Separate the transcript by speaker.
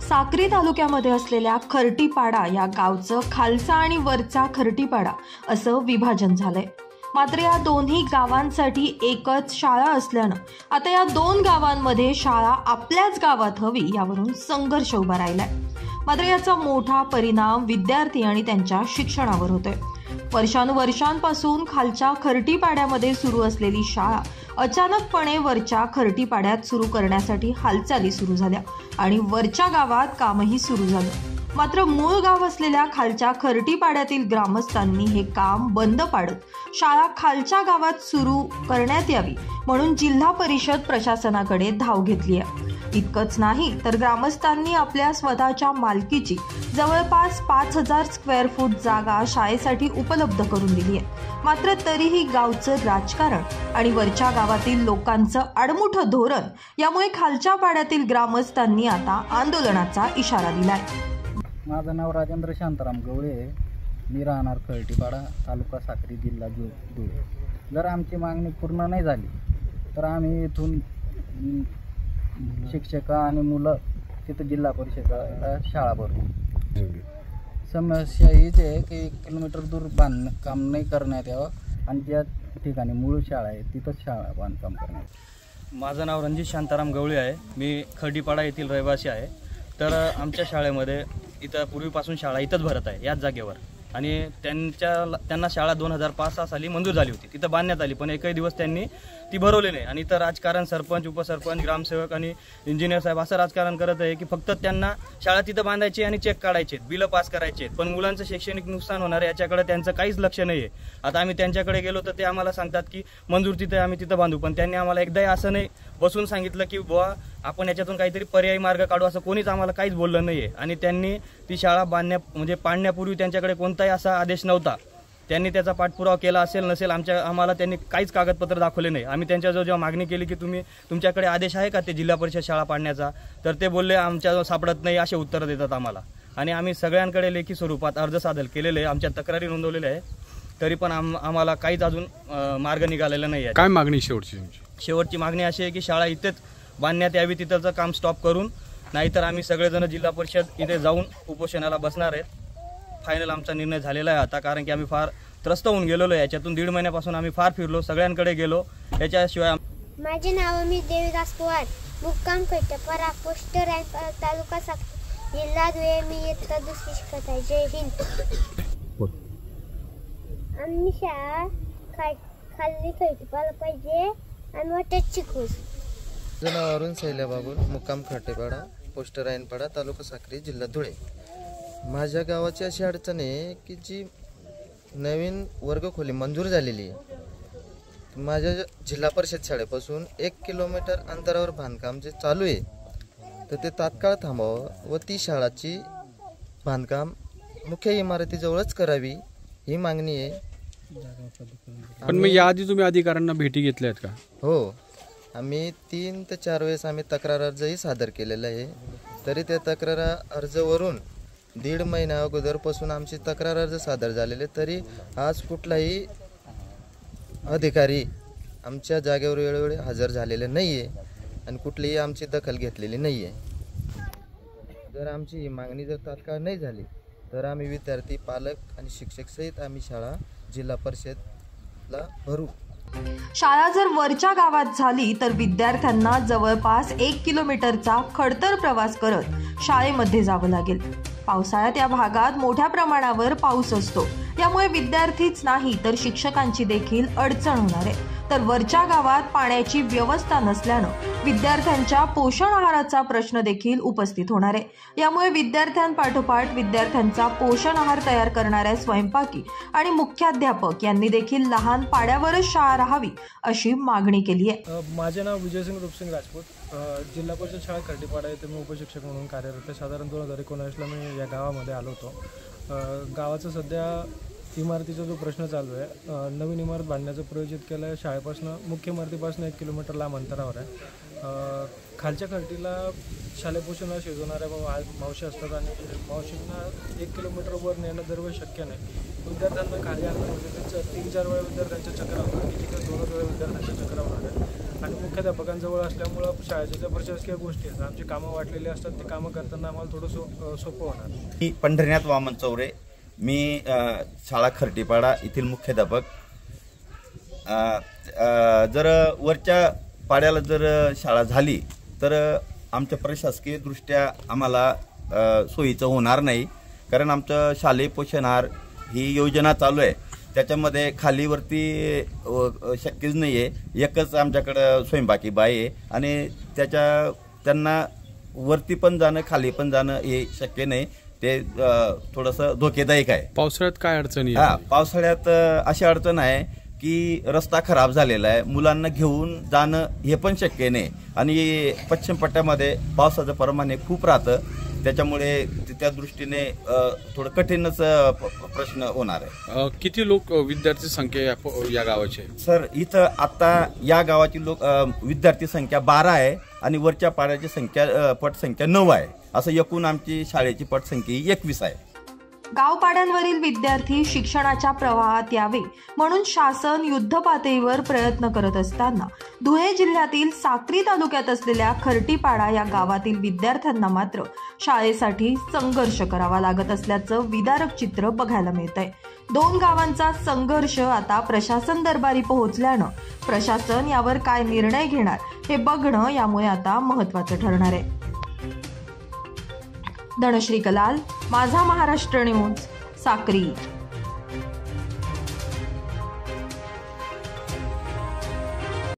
Speaker 1: साक्री तालुक्यामध्ये असलेल्या खर्टीपाडा या गावचं खालचा आणि वरचा खर्टीपाडा असं विभाजन झालंय। मात्र या दोन्ही गावांसाठी एकच शाळा असल्यानं आता या दोन गावांमध्ये शाळा आपल्याच गावात हवी यावरून संघर्ष उभा राहिलाय। मात्र याचा मोठा परिणाम विद्यार्थी आणि त्यांच्या शिक्षणावर होतोय। वर्षानुवर्षांपासून खालच्या खर्टीपाड्यामध्ये सुरू असलेली शाळा अचानकपणे वरच्या खर्टीपाड्यात सुरू करण्यासाठी हालचाली सुरू झाल्या आणि वरच्या गावात कामही सुरू झालं। मात्र मूळ गाव असलेल्या खालच्या खर्टीपाड्यातील ग्रामस्थांनी हे काम बंद पाडत शाळा खालच्या गावात सुरू करण्यात यावी म्हणून जिल्हा परिषद प्रशासनाकडे धाव घेतली आहे। इतकंच नाही तर ग्रामस्थांनी आपल्या स्वतःच्या मालकीची जवळपास 5000 स्क्वेअर फूट जागा शाळेसाठी उपलब्ध करून दिली आहे। मात्र तरीही गावचं राजकारण आणि वरच्या गावातील लोकांचं आडमुठं धोरण यामुळे खालच्या पाड्यातील ग्रामस्थांनी आता आंदोलनाचा इशारा दिलाय।
Speaker 2: माझं नाव राजेंद्र शांताराम गवळे, मी राहणार खर्टीपाडा, तालुका साक्री, जिल्हा धुळे। जर आमची मागणी पूर्ण नाही झाली तर आम्ही इथून शिक्षक आणि मुलं तिथं जिल्हा परिषदेला शाळा भरू। समस्या हीच आहे की 1 किलोमीटर दूर बांधकाम नाही करण्यात यावं आणि ज्या ठिकाणी मूळ शाळा आहे तिथंच शाळा बांधकाम करण्यात यावं।
Speaker 3: माझं नाव रणजित शांताराम गवळे आहे, मी खर्टीपाडा येथील रहिवासी आहे। तर आमच्या शाळेमध्ये इथं पूर्वीपासून शाळा इथंच भरत आहे याच जागेवर आणि त्यांना शाळा 2005-06 साली मंजूर झाली होती, तिथं बांधण्यात आली, पण एकही दिवस त्यांनी ती भरवली नाही। आणि इथं राजकारण सरपंच, उपसरपंच, ग्रामसेवक आणि इंजिनियर साहेब असं राजकारण करत आहे की फक्त त्यांना शाळा तिथं बांधायची आणि चेक काढायचे, बिलं पास करायचे, पण मुलांचं शैक्षणिक नुकसान होणार आहे याच्याकडे त्यांचं काहीच लक्ष नाही आहे। आता आम्ही त्यांच्याकडे गेलो तर ते आम्हाला सांगतात की मंजूर तिथे आम्ही तिथं बांधू, पण त्यांनी आम्हाला एकदाही असं नाही बसून सांगितलं की बुवा आपण याच्यातून काहीतरी पर्यायी मार्ग काढू, असं कोणीच आम्हाला काहीच बोललं नाहीये। आणि त्यांनी ती शाळा पाडण्यापूर्वी त्यांच्याकडे कोणताही असा आदेश नव्हता, त्यांनी त्याचा पाठपुरावा केला असेल नसेल आम्हाला त्यांनी काहीच कागदपत्र दाखवले नाही। आम्ही त्यांच्याजवळ जेव्हा मागणी केली की तुमच्याकडे आदेश आहे का ते जिल्हा परिषद शाळा पाडण्याचा, तर ते बोलले आमच्याजवळ सापडत नाही, असे उत्तर देतात आम्हाला। आणि आम्ही सगळ्यांकडे लेखी स्वरूपात अर्ज सादर केलेले, आमच्या तक्रारी नोंदवलेल्या आहे, तरी पण आम्हाला काहीच अजून मार्ग निघालेला नाही आहे।
Speaker 4: काय मागणी
Speaker 3: शेवटची मागणी अशी आहे की शाळा इथेच बांधण्यात यावी, तिथंचं काम स्टॉप करून, नाहीतर आम्ही सगळेजण जिल्हा परिषद इथे जाऊन उपोषणाला बसणार आहेत। फायनल आमचा निर्णय झालेला आहे आता, कारण की आम्ही फार त्रस्त होऊन गेलेलो आहे। याच्यातून 1.5 महिन्यापासून आम्ही फार फिरलो, सगळ्यांकडे गेलो। याच्याशिवाय
Speaker 5: माझे नाव मी देवीदास पवार, मुक्काम खर्टीपाडा, पोस्ट रँक, तालुका साक्री, जिल्हा धुळे। मी इयत्ता 2री शिकत आहे। जय हिंद। आम्ही शाळा खाली खर्टीपाडा पाहिजे आणि मोठ्यात शिकू।
Speaker 6: जनावरून सैल्या बाबूल, मुक्काम खर्टीपाडा, पोस्ट रायनपाडा, तालुका साक्री, जिल्हा धुळे। माझ्या गावाची अशी अडचण आहे की जी नवीन वर्गखोली मंजूर झालेली आहे, माझ्या जिल्हा परिषद शाळेपासून 1 किलोमीटर अंतरावर बांधकाम जे चालू आहे तर ते तात्काळ थांबावं व ती शाळाची बांधकाम मुख्य इमारतीजवळच करावी ही मागणी आहे।
Speaker 4: पण मग याआधी तुम्ही अधिकाऱ्यांना भेटी घेतल्यात का?
Speaker 6: हो, आम्ही 3 ते 4 वेळेस आम्ही तक्रार अर्जही सादर केलेला आहे, तरी त्या तक्रार अर्जवरून 1.5 महिन्या अगोदरपासून आमची तक्रार अर्ज सादर झालेले, तरी आज कुठलाही अधिकारी आमच्या जागेवर वेळोवेळी हजर झालेले नाही आहे आणि कुठलीही आमची दखल घेतलेली नाही आहे। जर आमची ही मागणी जर तात्काळ नाही झाली तर आम्ही विद्यार्थी, पालक आणि शिक्षक सहित आम्ही शाळा जिल्हा परिषदला भरू।
Speaker 1: शाळा जर वरच्या गावात झाली तर विद्यार्थ्यांना जवळपास 1 किलोमीटरचा खडतर प्रवास करत शाळेमध्ये जावं लागेल। पावसाळ्यात या भागात मोठ्या प्रमाणावर पाऊस असतो, यामुळे विद्यार्थीच नाही तर शिक्षकांची देखील अडचण होणार आहे। तर वरच्या गावात पाण्याची व्यवस्था नसल्यानं विद्यार्थ्यांच्या पोषण आहाराचा प्रश्न देखील उपस्थित होणार आहे। यामुळे विद्यार्थ्यांपाठोपाठ विद्यार्थ्यांचा पोषण आहार तयार करणाऱ्या स्वयंपाकी आणि मुख्याध्यापक यांनी देखील लहान पाड्यावरच शाळा राहावी अशी मागणी केली आहे।
Speaker 7: माझे नाव विजयसिंग रूपसिंग राजपूत, जिल्हा परिषद शाळा खर्टीपाडा येथे मी उपशिक्षक म्हणून कार्यरत आहे। साधारण 2019ला मी या गावामध्ये आलो होतो। गावाचं सध्या इमारतीचा जो प्रश्न चालू आहे, नवीन इमारत बांधण्याचं प्रयोजित केलं आहे। शाळेपासून मुख्य इमारतीपासून 1 किलोमीटर लांब अंतरावर आहे। खालच्या खर्टीला शालेय पोषणाला शिजवणाऱ्या मावशी असतात आणि मावशींना 1 किलोमीटर वर नेणं दरवेळी शक्य नाही। विद्यार्थ्यांना खाली आणण्यामध्ये 3-4 वेळा विद्यार्थ्यांच्या चक्रा होतात, की तिथे 2 वेळा विद्यार्थ्यांच्या चक्रा होणार आहे। आणि मुख्याध्यापकांजवळ असल्यामुळं शाळेच्या ज्या प्रशासकीय गोष्टी आहेत, आमची कामं वाटलेली असतात, ते कामं करताना आम्हाला थोडं सोपं होणार.
Speaker 8: मी पंढरीनाथ वामन चौरे, मी शाळा खर्टीपाडा येथील मुख्याध्यापक. जर वरच्या पाड्याला जर शाळा झाली तर आमच्या प्रशासकीय दृष्ट्या आम्हाला सोयीचं होणार नाही, कारण आमचं शालेय पोषण आहार ही योजना चालू आहे. त्याच्यामध्ये खालीवरती शक्यच नाही आहे. एकच आमच्याकडं स्वयंपाकी बाई आहे आणि त्यांना वरती पण जाणं खाली पण जाणं हे शक्य नाही. ते थोडंसं धोकेदायक आहे.
Speaker 4: पावसाळ्यात काय अडचणी?
Speaker 8: पावसाळ्यात अशी अडचण आहे की रस्ता खराब झालेला आहे, मुलांना घेऊन जाणं हे पण शक्य नाही आणि पश्चिम पट्ट्यामध्ये पावसाचं प्रमाण हे खूप राहतं. त्याच्यामुळे त्या दृष्टीने थोडं कठीणच प्रश्न होणार आहे.
Speaker 4: किती लोक विद्यार्थी संख्या या गावाची?
Speaker 8: सर, इथं आता या गावाची विद्यार्थी संख्या 12 आहे आणि वरच्या पाड्याची पटसंख्या 9 आहे. असं एकूण आमची शाळेची पटसंख्या 21 आहे.
Speaker 1: गावपाड्यांवरील विद्यार्थी शिक्षणाच्या प्रवाहात यावे म्हणून शासन युद्धपातळीवर प्रयत्न करत असताना धुळे जिल्ह्यातील साक्री तालुक्यात असलेल्या खर्टीपाडा या गावातील विद्यार्थ्यांना मात्र शाळेसाठी संघर्ष करावा लागत असल्याचं विदारक चित्र बघायला मिळतंय. 2 गावांचा संघर्ष आता प्रशासन दरबारी पोहोचल्यानं प्रशासन यावर काय निर्णय घेणार हे बघणं यामुळे आता महत्त्वाचं ठरणार आहे. धनश्री कलाल, माझा महाराष्ट्र न्यूज, साक्री.